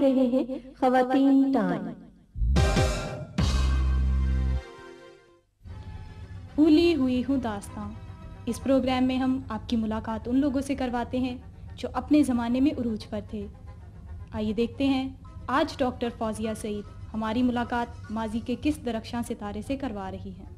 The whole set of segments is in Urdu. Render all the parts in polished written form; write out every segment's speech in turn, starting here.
رہے ہیں خواتین ٹائم۔ بھولی ہوئی ہوں داستاں، اس پروگرام میں ہم آپ کی ملاقات ان لوگوں سے کرواتے ہیں جو اپنے زمانے میں عروج پر تھے۔ آئیے دیکھتے ہیں آج ڈاکٹر فوزیہ سعید ہماری ملاقات ماضی کے کس درخشاں ستارے سے کروا رہی ہیں۔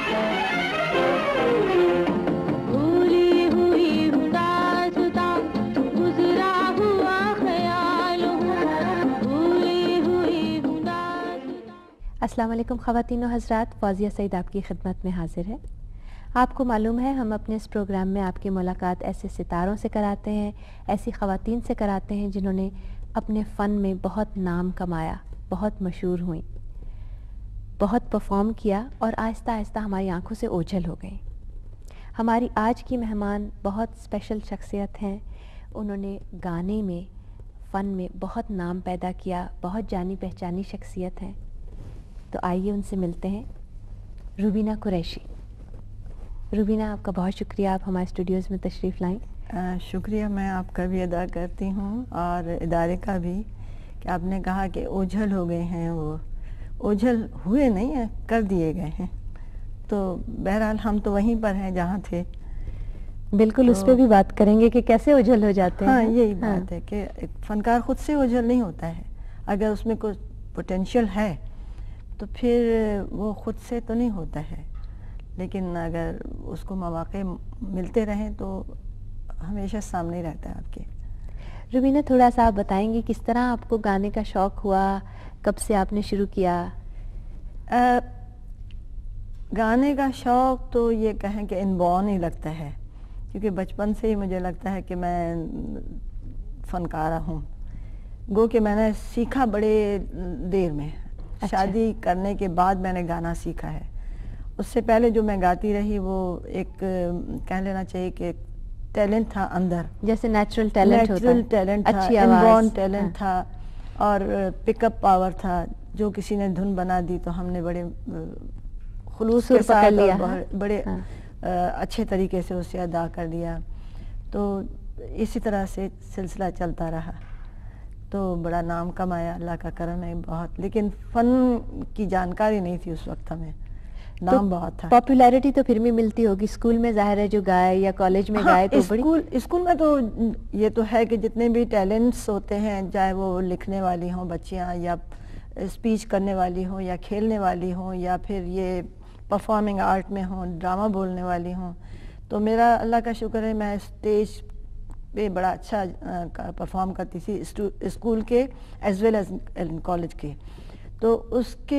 بھولی ہوئی ہوں داستاں، گزرا ہوا خیال ہوں، بھولی ہوئی ہوں داستاں۔ السلام علیکم خواتین و حضرات، فوزیہ سعید آپ کی خدمت میں حاضر ہے۔ آپ کو معلوم ہے ہم اپنے اس پروگرام میں آپ کی ملاقات ایسے ستاروں سے کراتے ہیں، ایسی خواتین سے کراتے ہیں جنہوں نے اپنے فن میں بہت نام کمایا، بہت مشہور ہوئیں، بہت پرفارم کیا اور آہستہ آہستہ ہماری آنکھوں سے اوجھل ہو گئیں۔ ہماری آج کی مہمان بہت اسپیشل شخصیت ہیں، انہوں نے گانے میں، فن میں بہت نام پیدا کیا، بہت جانی پہچانی شخصیت ہیں۔ تو آئیے ان سے ملتے ہیں۔ روبینہ قریشی۔ روبینہ، آپ کا بہت شکریہ، آپ ہمارے اسٹوڈیوز میں تشریف لائیں۔ شکریہ میں آپ کا بھی ادا کرتی ہوں اور ادارے کا بھی کہ آپ نے کہا کہ اوجھل ہو گئے ہیں، وہ اوجھل ہوئے نہیں ہیں، کر دیے گئے ہیں۔ تو بہرحال ہم تو وہیں پر ہیں جہاں تھے۔ بالکل، اس پہ بھی بات کریں گے کہ کیسے اوجھل ہو جاتے ہیں۔ ہاں، یہی بات ہے کہ ایک فنکار خود سے اوجھل نہیں ہوتا ہے، اگر اس میں کوئی پوٹینشیل ہے تو پھر وہ خود سے تو نہیں ہوتا ہے، لیکن اگر اس کو مواقع ملتے رہیں تو ہمیشہ سامنے رہتا ہے آپ کے۔ روبینہ، تھوڑا سا آپ بتائیں گے کس طرح آپ کو گانے کا شوق ہوا، کب سے آپ نے شروع کیا؟ گانے کا شوق تو یہ کہیں کہ انبورن ہی لگتا ہے، کیونکہ بچپن سے ہی مجھے لگتا ہے کہ میں فنکارہ ہوں، گو کہ میں نے سیکھا بڑے دیر میں۔ شادی کرنے کے بعد میں نے گانا سیکھا ہے، اس سے پہلے جو میں گاتی رہی وہ ایک کہہ لینا چاہیے کہ ٹیلنٹ تھا اندر، جیسے نیچرل ٹیلنٹ ہوتا ہے، نیچرل ٹیلنٹ تھا، اچھی انبورن آواز ٹیلنٹ تھا، اور پک اپ پاور تھا۔ جو کسی نے دھن بنا دی تو ہم نے بڑے خلوص کے ساتھ اور بڑے اچھے طریقے سے اسے ادا کر دیا۔ تو اسی طرح سے سلسلہ چلتا رہا، تو بڑا نام کمایا، اللہ کا کرم ہے بہت، لیکن فن کی جانکاری نہیں تھی اس وقت ہمیں، نام بہت تھا۔ پاپولیرٹی تو پھر بھی ملتی ہوگی، اسکول میں ظاہر ہے جو گائے یا کالج میں گائے تو بڑی۔ اسکول میں تو یہ تو ہے کہ جتنے بھی ٹیلنٹس ہوتے ہیں، چاہے وہ لکھنے والی ہوں بچیاں، یا اسپیچ کرنے والی ہوں، یا کھیلنے والی ہوں، یا پھر یہ پرفارمنگ آرٹ میں ہوں، ڈرامہ بولنے والی ہوں، تو میرا اللہ کا شکر ہے میں اسٹیج پہ بڑا اچھا پرفارم کرتی تھی، اسکول کے ایز ویل ایز کالج کے۔ تو اس کے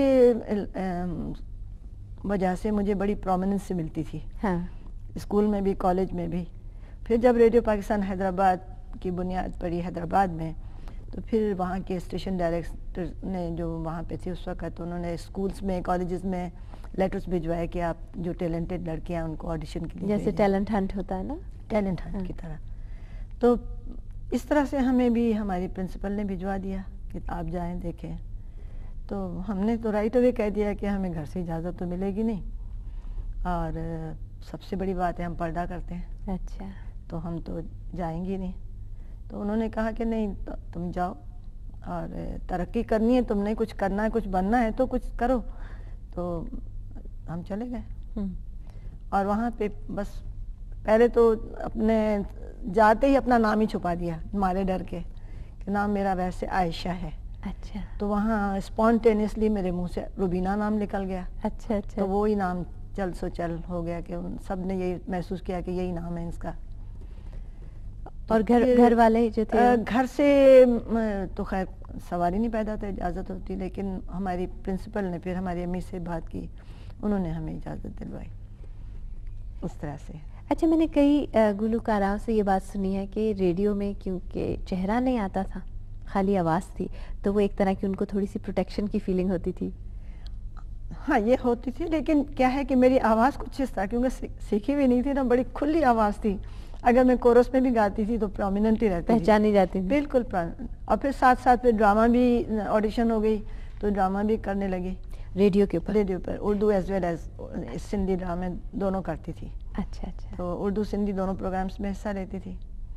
وجہ سے مجھے بڑی پرومیننس ملتی تھی، اسکول میں بھی کالج میں بھی۔ پھر جب ریڈیو پاکستان حیدرآباد کی بنیاد پڑی حیدرآباد میں، تو پھر وہاں کے اسٹیشن ڈائریکٹر نے جو وہاں پہ تھے اس وقت، انہوں نے اسکولز میں، کالجز میں لیٹرز بھجوائے کہ آپ جو ٹیلنٹڈ لڑکیاں ان کو آڈیشن کے لیے جیسے ٹیلنٹ ہنٹ ہوتا ہے نا، ٹیلنٹ ہنٹ کی طرح۔ تو اس طرح سے ہمیں بھی ہماری پرنسپل نے بھجوا دیا کہ آپ جائیں دیکھیں۔ تو ہم نے تو رائٹ اوے کہہ دیا کہ ہمیں گھر سے اجازت تو ملے گی نہیں، اور سب سے بڑی بات ہے ہم پردہ کرتے ہیں، اچھا، تو ہم تو جائیں گی نہیں۔ تو انہوں نے کہا کہ نہیں تم جاؤ، اور ترقی کرنی ہے، تم نے کچھ کرنا ہے، کچھ بننا ہے تو کچھ کرو۔ تو ہم چلے گئے، اور وہاں پہ بس پہلے تو اپنے جاتے ہی اپنا نام ہی چھپا دیا مارے ڈر کے کہ نام میرا ویسے عائشہ ہے۔ اچھا، تو وہاں اسپونٹینیسلی میرے منہ سے روبینہ نام نکل گیا۔ اچھا اچھا، تو وہی نام چل سو چل ہو گیا کہ سب نے یہی محسوس کیا کہ یہی نام ہے اس کا۔ اور گھر والے جو تھے، گھر سے تو خیر سوال ہی نہیں پیدا تھا، اجازت ہوتی، لیکن ہماری پرنسپل نے پھر ہماری امی سے بات کی، انہوں نے ہمیں اجازت دلوائی اس طرح سے۔ اچھا، میں نے کئی گلوکاراؤں سے یہ بات سنی ہے کہ ریڈیو میں کیونکہ چہرہ نہیں آتا تھا، خالی آواز تھی، تو وہ ایک طرح کی ان کو تھوڑی سی پروٹیکشن کی فیلنگ ہوتی تھی۔ ہاں یہ ہوتی تھی، لیکن کیا ہے کہ میری آواز کچھ اس طرح، کیونکہ سیکھی ہوئی نہیں تھی نا، بڑی کھلی آواز تھی، اگر میں کورس میں بھی گاتی تھی تو پرومیننٹ ہی رہتی تھی، پہچانی جاتی تھی بالکل۔ اور پھر ساتھ ساتھ پھر ڈرامہ بھی آڈیشن ہو گئی، تو ڈرامہ بھی کرنے لگی ریڈیو کے اوپر، ریڈیو پر، Urdu as well as Sindhi ڈرامے دونوں کرتی تھی۔ اچھا اچھا، تو اردو سندھی دونوں پروگرامز میں حصہ لیتی تھی۔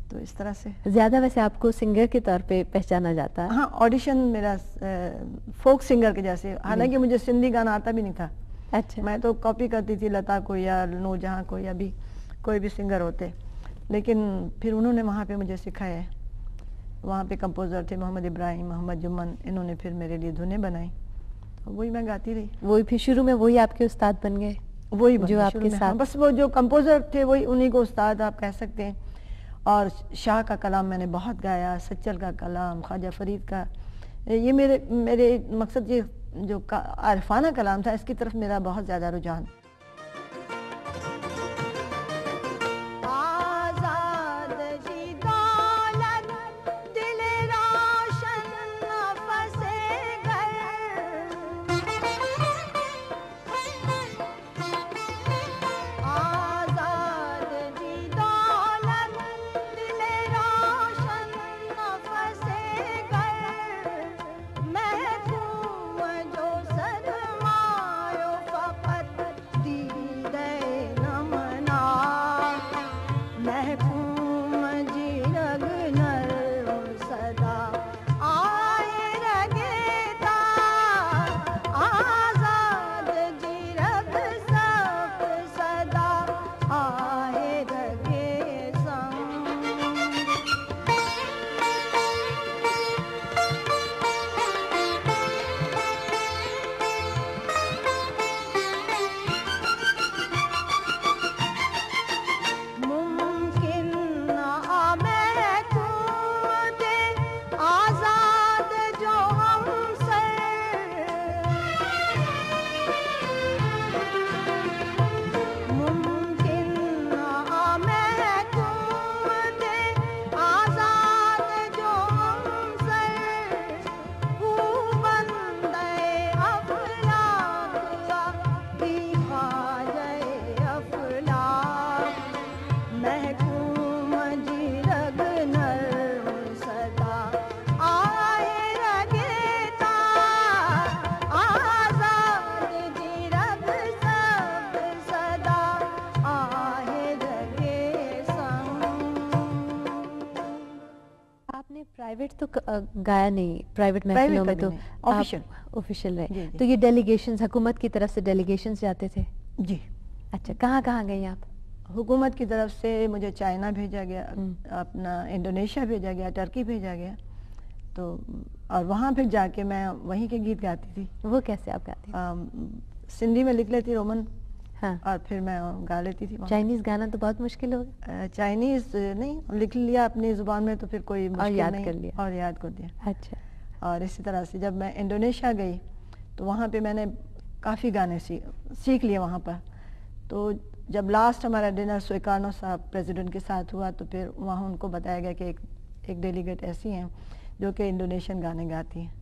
تو اس طرح سے. زیادہ ویسے آپ کو سنگر کے طور پہ پہچانا جاتا ہے؟ ہاں آڈیشن میرا فوک سنگر کے جیسے, حالانکہ مجھے سندھی گانا آتا بھی نہیں تھا. اچھا. میں تو کاپی کرتی تھی لتا کو یا نور جہاں کو یا بھی کوئی بھی سنگر ہوتے, لیکن پھر انہوں نے وہاں پہ مجھے سکھایا ہے. وہاں پہ کمپوزر تھے محمد ابراہیم, محمد جمن, انہوں نے پھر میرے لیے دھنیں بنائی, وہی میں گاتی رہی. وہی پھر شروع میں وہی آپ کے استاد بن گئے؟ وہی جو آپ کے ساتھ, بس وہ جو کمپوزر تھے وہی انہی کو استاد آپ کہہ سکتے ہیں. اور شاہ کا کلام میں نے بہت گایا, سچل کا کلام, خواجہ فرید کا. یہ میرے مقصد یہ جو عارفانہ کلام تھا اس کی طرف میرا بہت زیادہ رجحان. پرائیویٹ تو گایا نہیں, پرائیویٹ محفلوں میں تو آفیشیل رہے. تو یہ ڈیلیگیشنز حکومت کی طرف سے ڈیلیگیشنز جاتے تھے؟ جی. اچھا, کہاں کہاں گئی آپ؟ حکومت کی طرف سے مجھے چائنا بھیجا گیا, اپنا انڈونیشیا بھیجا گیا, ٹرکی بھیجا گیا. تو اور وہاں پھر جا کے میں وہیں کے گیت گاتی تھی. وہ کیسے آپ گاتی تھی؟ سندھی میں لکھ لیتی رومن, ہاں, اور پھر میں گا لیتی تھی. چائنیز گانا تو بہت مشکل ہوگا. چائنیز نہیں, لکھ لیا اپنی زبان میں تو پھر کوئی مشکل یاد نہیں, کر لیا اور یاد کر دیا. اچھا. اور اسی طرح سے جب میں انڈونیشیا گئی تو وہاں پہ میں نے کافی گانے سیکھ لیے وہاں پر. تو جب لاسٹ ہمارا ڈنر سویکارنو صاحب پریزیڈنٹ کے ساتھ ہوا تو پھر وہاں ان کو بتایا گیا کہ ایک ڈیلیگیٹ ایسی ہیں جو کہ انڈونیشین گانے گاتی ہیں.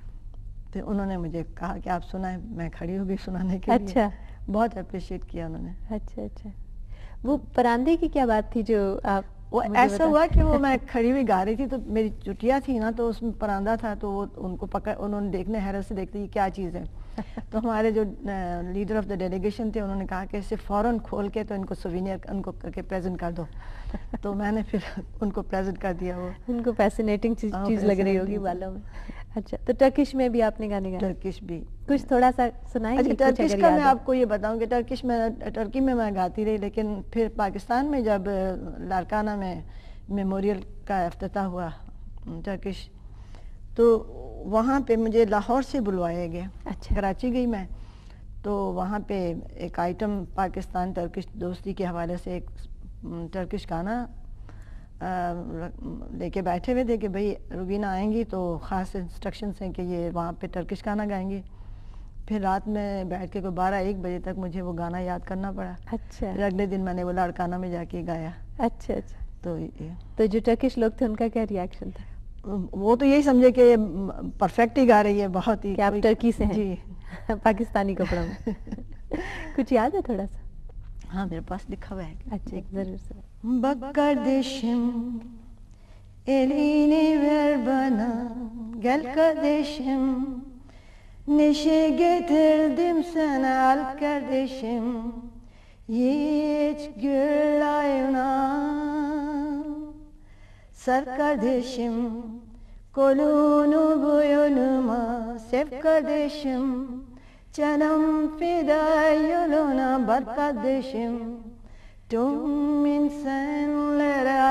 تو انہوں نے مجھے کہا کہ آپ سنائیں, میں کھڑی ہو گئی سنانے کے لیے. اچھا, بہت اپریشیٹ کیا انہوں نے. اچھا اچھا. وہ پراندے کی کیا بات تھی جو آپ؟ وہ ایسا ہوا کہ وہ میں کھڑی ہوئی گا رہی تھی تو میری چٹیا تھی نا, تو اس میں پراندہ تھا, تو وہ ان کو انہوں نے دیکھنے, حیرت سے دیکھتے یہ کیا چیز ہے. تو ہمارے جو لیڈر آف دا ڈیلیگیشن تھے انہوں نے کہا کہ اسے فوراً کھول کے تو ان کو سوینئر ان کو کر کے پریزنٹ کر دو. تو میں نے پھر ان کو پریزنٹ کر دیا. وہ ان کو فیسینیٹنگ چیز لگ رہی ہوگی بالوں میں. اچھا, تو ٹرکش میں بھی آپ نے گانے گائے؟ ٹرکش بھی کچھ تھوڑا سا سنائیں گے؟ ٹرکش کا میں آپ کو یہ بتاؤں کہ ٹرکی میں میں گاتی رہی, لیکن پھر پاکستان میں جب لارکانہ میں میموریل کا افتتاح ہوا ٹرکش, تو وہاں پہ مجھے لاہور سے بلوایا گیا. اچھا. کراچی گئی میں, تو وہاں پہ ایک آئٹم پاکستان ٹرکش دوستی کے حوالے سے ایک ٹرکش گانا لے کے بیٹھے ہوئے تھے کہ بھئی روبینہ آئیں گی تو خاص انسٹرکشنز ہیں کہ یہ وہاں پہ ٹرکش گانا گائیں گی. پھر رات میں بیٹھ کے کوئی 12-1 بجے تک مجھے وہ گانا یاد کرنا پڑا. اچھا. پھر اگلے دن میں نے وہ لاڑکانہ میں جا کے گایا. اچھا اچھا. تو جو ٹرکش لوگ تھے ان کا کیا ریاکشن تھا؟ وہ تو یہی سمجھے کہ پرفیکٹ ہی گا رہی ہے, بہت ہی. کہ آپ ٹرکی سے ہیں؟ جی. پاکستانی کپڑوں میں. کچھ یاد ہے تھوڑا سا؟ ہاں میرے پاس لکھا ہوا ہے. اچھا ضرور سر. Kardeşim, elini ver bana, gel kardeşim, neşe getirdim sana, al kardeşim, yiğit gül ayına, Sar kardeşim, kolunu boynuma sev kardeşim, canım fida yoluna bar kardeşim, tüm insanlara.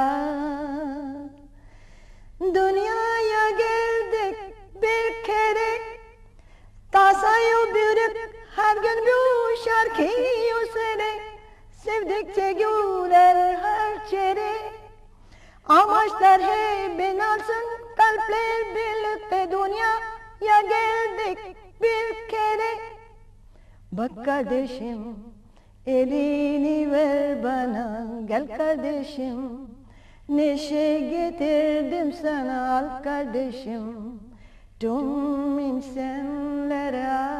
Dünyaya geldik bir kere, tasayı büyük her gün bu şarkıyı söyle, sevdikçe güler her çere. Amaçlar hep inansın, kalpler birlikte dünyaya geldik bir kere. Bak kardeşim, elini ver bana, gel kardeşim, neşe getirdim sana, al kardeşim, tüm insanlara.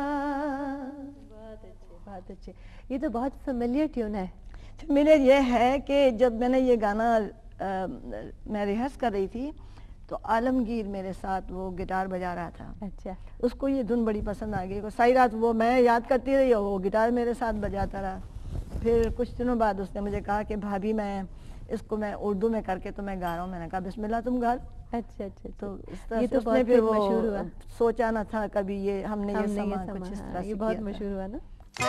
بہت اچھے. یہ تو بہت فیملیئر ٹیون ہے. میرے یہ ہے کہ جب میں نے یہ گانا میں ریہرس کر رہی تھی تو عالمگیر میرے ساتھ وہ گٹار بجا رہا تھا. اچھا. اس کو یہ دھن بڑی پسند آ گئی. ساری رات وہ میں یاد کرتی رہی اور وہ گٹار میرے ساتھ بجاتا رہا. پھر کچھ دنوں بعد اس نے مجھے کہا کہ بھابھی میں اس کو میں اردو میں کر کے تو میں گا رہا ہوں. میں نے کہا بسم اللہ تم گا. اچھا اچھا. تو اس طرح یہ سے تو اس نے بہت پھر وہ مشہور ہوا. سوچا نہ تھا کبھی یہ ہم نے یہ ہم نے سما یہ کچھ اس سما. طرح سے یہ بہت کیا تھا. مشہور ہوا نا.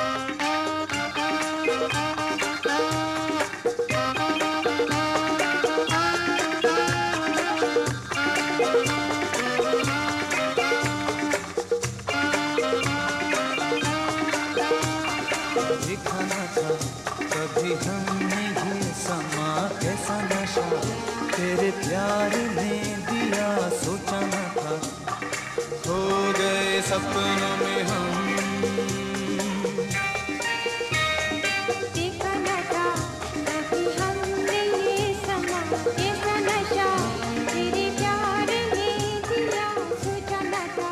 دیکھا نہ تھا کبھی ہم نے یہ سما کیسا نشہ تیرے پیار نے دیا, سوچا نہ تھا کھو گئے سپنوں میں ہم. دیکھا نہ تھا کبھی ہم نے یہ سما کیسا نشہ تیرے پیار نے دیا, سوچا نہ تھا.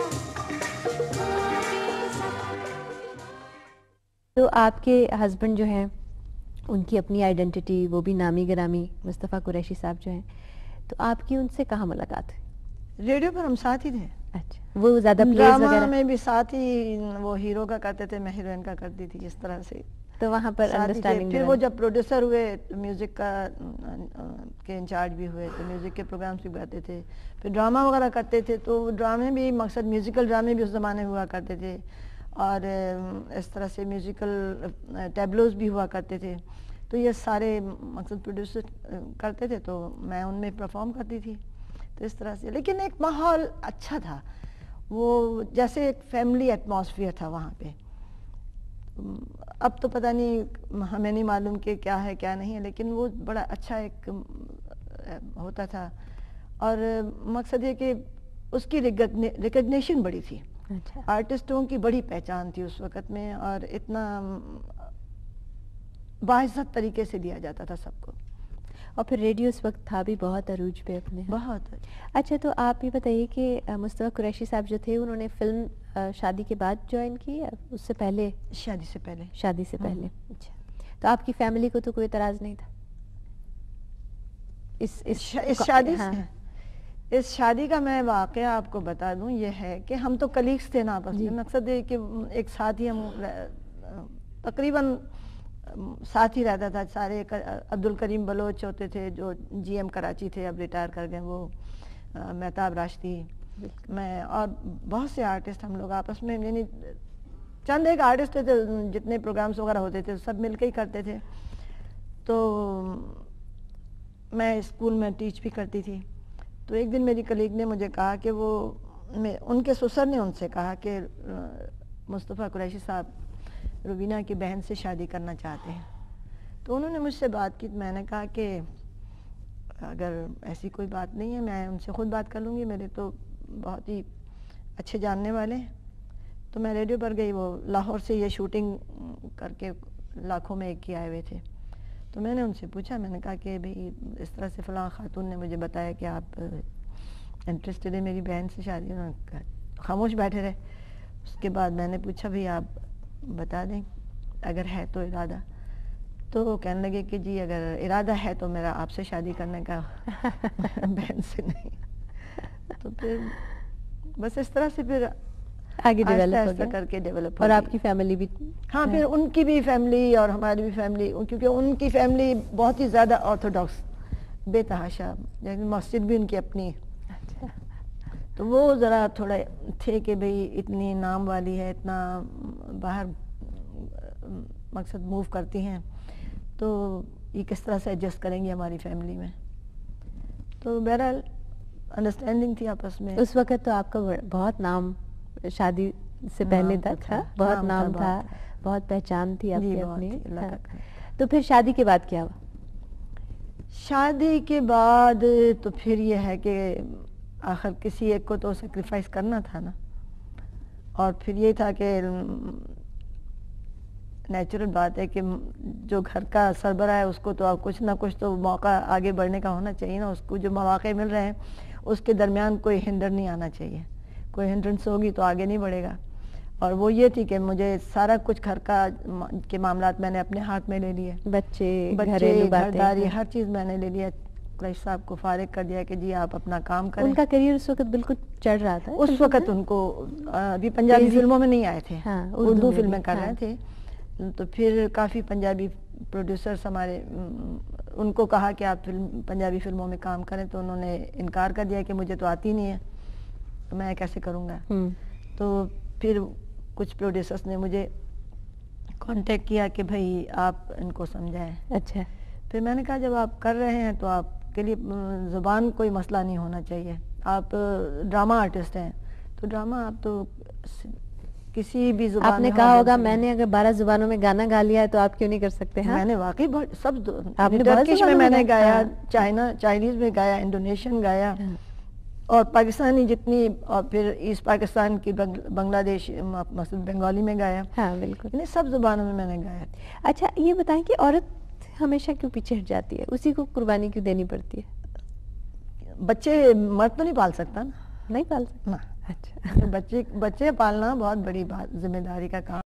تو آپ کے ہسبینڈ جو ہیں ان کی اپنی آئیڈینٹی, وہ بھی نامی گرامی مصطفیٰ قریشی صاحب جو ہیں, تو آپ کی ان سے کہاں ملاقات ہوئی؟ ریڈیو پر ہم ساتھ ہی تھے. اچھا. وہ زیادہ پلیز ڈرامہ وغیرہ میں بھی ساتھ ہی, وہ ہیرو کا کرتے تھے, میں ہیروئن کا کرتی تھی. اس طرح سے تو وہاں پر ساتھ ہی تھے. انڈرسٹینڈنگ. پھر وہ جب پروڈیوسر ہوئے میوزک کا کے انچارج بھی ہوئے تو میوزک کے پروگرامس بھی گاتے تھے. پھر ڈرامہ وغیرہ کرتے تھے تو ڈرامے بھی مقصد میوزیکل ڈرامے بھی اس زمانے ہوا کرتے تھے, اور اس طرح سے میوزیکل ٹیبلوز بھی ہوا کرتے تھے. تو یہ سارے مقصد پروڈیوسر کرتے تھے تو میں ان میں پرفارم کرتی تھی. تو اس طرح سے, لیکن ایک ماحول اچھا تھا, وہ جیسے ایک فیملی ایٹماسفیئر تھا وہاں پہ. اب تو پتہ نہیں, ہمیں نہیں معلوم کہ کیا ہے کیا نہیں ہے, لیکن وہ بڑا اچھا ایک ہوتا تھا. اور مقصد یہ کہ اس کی ریکگنیشن بڑی تھی. اچھا. آرٹسٹوں کی بڑی پہچان تھی اس وقت میں, اور اتنا باعزت طریقے سے دیا جاتا تھا سب کو. اور پھر ریڈیو اس وقت تھا بھی بہت عروج پہ اپنے. بہت. اچھا. تو آپ یہ بتائیے کہ مصطفیٰ قریشی صاحب جو تھے انہوں نے فلم شادی کے بعد جوائن کی یا اس سے پہلے؟ شادی سے پہلے. شادی سے پہلے. اچھا. تو آپ کی فیملی کو تو کوئی اعتراض نہیں تھا اس شادی سے؟ اس شادی کا میں واقعہ آپ کو بتا دوں, یہ ہے کہ ہم تو کلیگس تھے نا آپس میں. مقصد ہے کہ ایک ساتھ ہی ہم تقریباً ساتھ ہی رہتا تھا سارے. عبد الکریم بلوچ ہوتے تھے جو جی ایم کراچی تھے, اب ریٹائر کر گئے. وہ مہتاب راشدی, میں, اور بہت سے آرٹسٹ ہم لوگ آپس میں, یعنی چند ایک آرٹسٹ تھے جتنے پروگرامس وغیرہ ہوتے تھے سب مل کے ہی کرتے تھے. تو میں اسکول میں ٹیچ بھی کرتی تھی. تو ایک دن میری کلیگ نے مجھے کہا کہ وہ ان کے سسر نے ان سے کہا کہ مصطفیٰ قریشی صاحب روبینہ کی بہن سے شادی کرنا چاہتے ہیں. تو انہوں نے مجھ سے بات کی. میں نے کہا کہ اگر ایسی کوئی بات نہیں ہے میں ان سے خود بات کر لوں گی, میرے تو بہت ہی اچھے جاننے والے ہیں. تو میں ریڈیو پر گئی, وہ لاہور سے یہ شوٹنگ کر کے لاکھوں میں ایک ہی آئے ہوئے تھے. تو میں نے ان سے پوچھا, میں نے کہا کہ بھئی اس طرح سے فلاں خاتون نے مجھے بتایا کہ آپ انٹرسٹڈ ہے میری بہن سے شادی. انہوں نے کہا خاموش بیٹھے رہے. اس کے بعد میں نے پوچھا بھئی آپ بتا دیں اگر ہے تو ارادہ. تو وہ کہنے لگے کہ جی اگر ارادہ ہے تو میرا آپ سے شادی کرنے کا, بہن سے نہیں. تو پھر بس اس طرح سے پھر آگے ڈیولپ ہو گیا کر کے ڈیولپ. اور آپ کی فیملی بھی؟ ہاں, پھر ان کی بھی فیملی اور ہماری بھی فیملی, کیونکہ ان کی فیملی بہت ہی زیادہ آرتھوڈاکس بے تحاشا، یعنی مسجد بھی ان کی اپنی ہے. تو وہ ذرا تھوڑا تھے کہ بھئی اتنی نام والی ہے، اتنا باہر مقصد موو کرتی ہیں، تو یہ کس طرح سے ایڈجسٹ کریں گی ہماری فیملی میں. تو بہرحال انڈرسٹینڈنگ تھی آپس میں. اس وقت تو آپ کا بہت نام شادی سے پہلے تھا، بہت نام تھا، بہت پہچان تھی آپ کی اپنی. تو پھر شادی کے بعد کیا ہوا؟ شادی کے بعد تو پھر یہ ہے کہ آخر کسی ایک کو تو سیکریفائس کرنا تھا نا، اور پھر یہ تھا کہ نیچرل بات ہے کہ جو گھر کا سربراہ ہے اس کو تو کچھ نہ کچھ تو موقع آگے بڑھنے کا ہونا چاہیے نا. اس کو جو مواقع مل رہے ہیں اس کے درمیان کوئی ہنڈر نہیں آنا چاہیے. کوئی ہنڈرنس ہوگی تو آگے نہیں بڑھے گا. اور وہ یہ تھی کہ مجھے سارا کچھ گھر کا کے معاملات میں نے اپنے ہاتھ میں لے لیے. بچے گھرداری ہر چیز میں نے لے لیا. قریشی صاحب کو فارغ کر دیا کہ جی آپ اپنا کام کریں. ان کا کیریئر اس وقت بالکل چڑھ رہا تھا. اس وقت ان کو ابھی پنجابی فلموں میں نہیں آئے تھے، اردو فلمیں کر رہے تھے. تو پھر کافی پنجابی پروڈیوسرز ہمارے ان کو کہا کہ آپ پنجابی فلموں میں کام کریں، تو انہوں نے انکار کر دیا کہ مجھے تو آتی نہیں ہے، تو میں کیسے کروں گا. تو پھر کچھ پروڈیوسرز نے مجھے کانٹیکٹ کیا کہ بھائی آپ ان کو سمجھائیں. اچھا. پھر میں نے کہا جب آپ کر رہے ہیں تو آپ کے لیے زبان کوئی مسئلہ نہیں ہونا چاہیے. آپ ڈرامہ آرٹسٹ ہیں تو ڈرامہ آپ تو کسی بھی زبان آپ نے کہا ہوگا میں نے اگر 12 زبانوں میں گانا گا لیا ہے تو آپ کیوں نہیں کر سکتے؟ میں نے واقعی سب ٹرکش میں نے گایا، چائنیز میں گایا، انڈونیشین گایا، اور پاکستانی جتنی، اور پھر ایسٹ پاکستان کی بنگلہ دیش مثلا بنگالی میں گایا. ہاں بالکل، سب زبانوں میں نے گایا. اچھا یہ بتائیں کہ عورت ہمیشہ کیوں پیچھے ہٹ جاتی ہے؟ اسی کو قربانی کیوں دینی پڑتی ہے؟ بچے مرد تو نہیں پال سکتا نا. نہیں پال سکتا. اچھا. بچے پالنا بہت بڑی ذمہ داری کا کام.